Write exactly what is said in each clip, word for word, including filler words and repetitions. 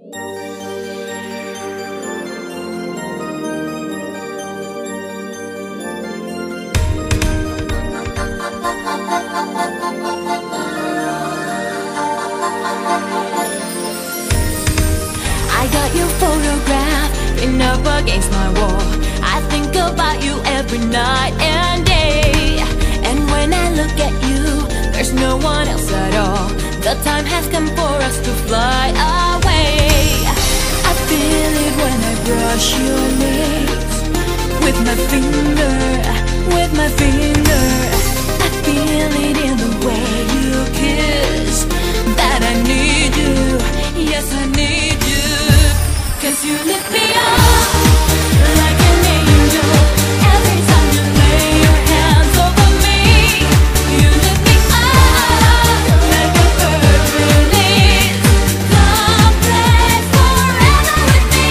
I got your photograph pinned up against my wall. I think about you every night and day. And when I look at you, there's no one else at all. The time has come for us to fly away. I feel it when I brush your lips with my finger, with my finger. I feel it in the way you kiss, that I need you, yes I need you. Cause you lift me up like an angel every time you lay your hands over me. You lift me up like a bird release. Come play forever with me.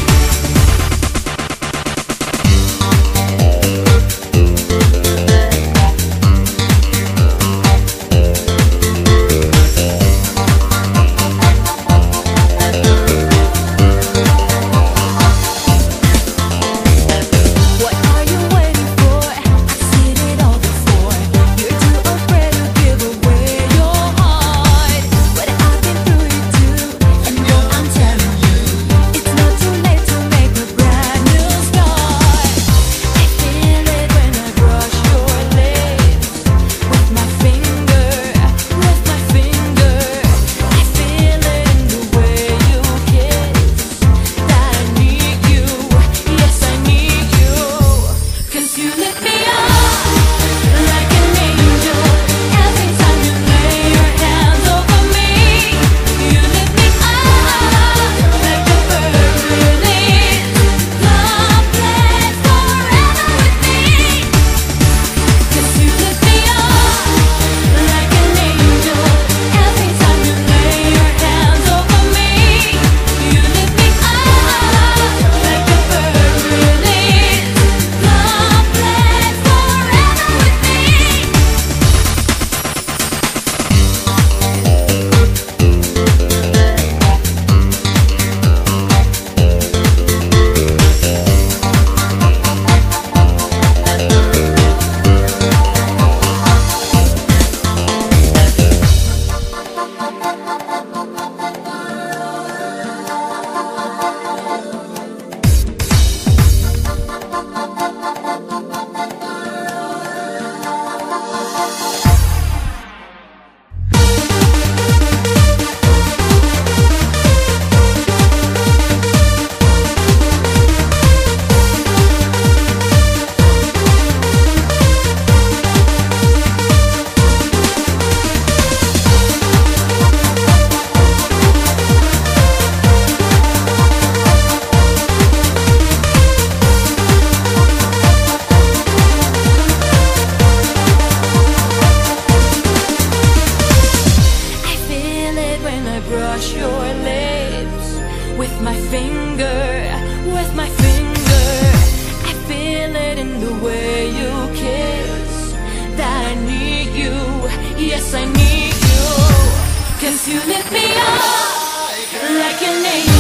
Brush your lips with my finger, with my finger. I feel it in the way you kiss, that I need you, yes I need you. Cause you lift me up like an angel.